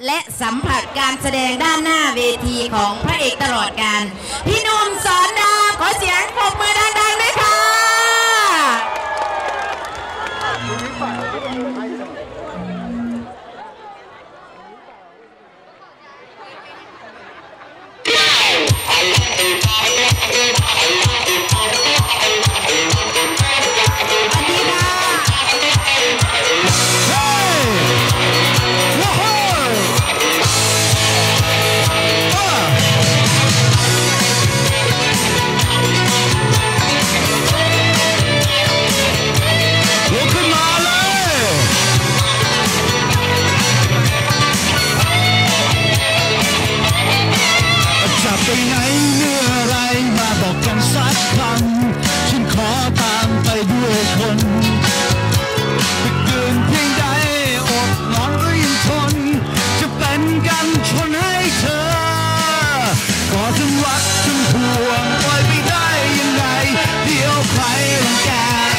และสัมผัสการแสดงด้านหน้าเวทีของพระเอกตลอดกาลพี่หนุ่มสอนดาวขอเสียงปรบมือดังๆด้วยค่ะไปไหนเมื่อไรมาบอกกันสักคำฉันขอตามไปด้วยคนจะเกินเพียงใดอดนอนก็ยังทนจะเป็นกันชนให้เธอก็ทั้งรักทั้งห่วงปล่อยไปได้ยังไงเดี๋ยวใครรังแก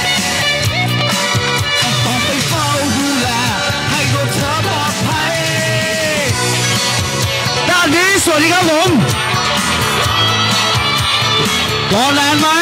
ต้องไปเฝ้าดูแลให้ตัวเธอปลอดภัยด้านนี้สวัสดีครับผมรอนานไหม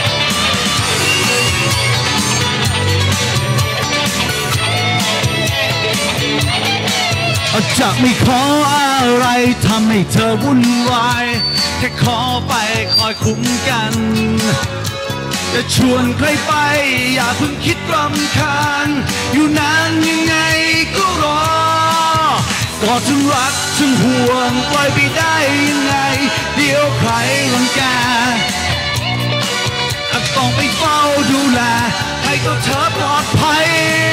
จะไม่ขออะไรทำให้เธอวุ่นวายแค่ขอไปคอยคุ้มกันจะชวนใครไปอย่าเพิ่งคิดรำคาญอยู่นานยังไงก็รอก็ทั้งรักทั้งห่วงปล่อยไปได้ยังไงเดี๋ยวใครรังแกต้องไปเฝ้าดูแลให้ตัวเธอปลอดภัย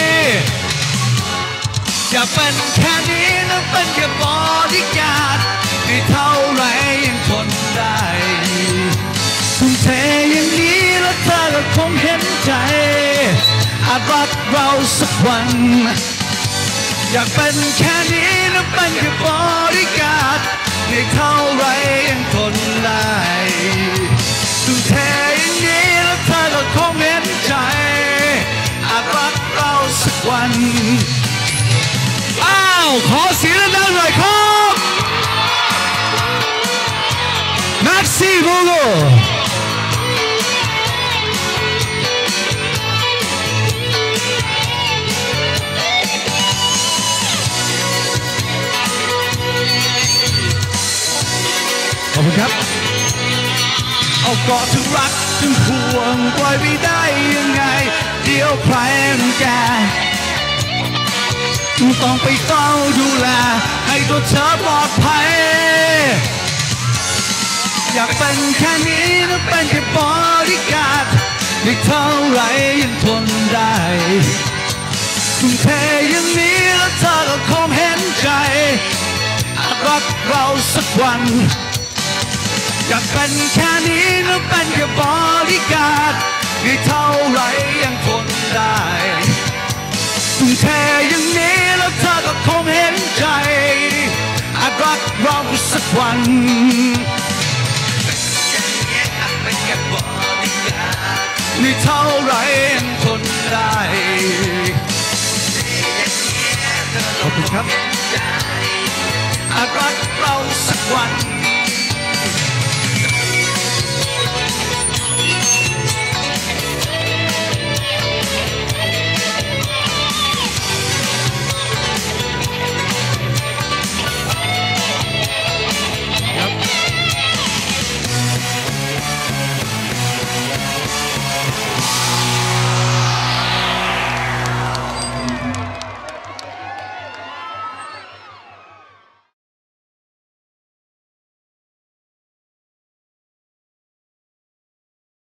อย่าเป็นแค่นี้นะเป็นแค่บอดี้การ์ดให้เท่าไรยังทนได้ทุ่มเทอย่างนี้แล้วเธอก็คงเห็นใจอาจรักเราสักวันอยากเป็นแค่นี้นะเป็นแค่บอดี้การ์ดให้เท่าไรยังทนได้ทุ่มเทอย่างนี้แล้วเธอก็คงเห็นใจอาจรักเราสักวันอ้าวขอเสียงดังหน่อยครับนักซีโกโก้ขอบคุณครับเอาเกาะถึงรักถึงห่วงปล่อยไม่ได้ยังไงเดี๋ยวใครรังแกต้องไปเฝ้าดูแลให้ตัวเธอปลอดภัยอยากเป็นแค่นี้นะเป็นแค่บอดี้การ์ดไม่เท่าไรยังทนได้ทุ่มเทอย่างนี้แล้วเธอก็คงเห็นใจอาจรักเราสักวันอยากเป็นแค่นี้นะเป็นแค่บอดี้การ์ดไม่เท่าไรยังทนได้ทุ่มเทอย่างนี้แล้วเธอก็คงเห็นใจอาจรักเราสักวันเป็นแค่บอดี้การ์ดไม่เท่าไรยังทนได้ขอบคุณครับอาจรักเราสักวัน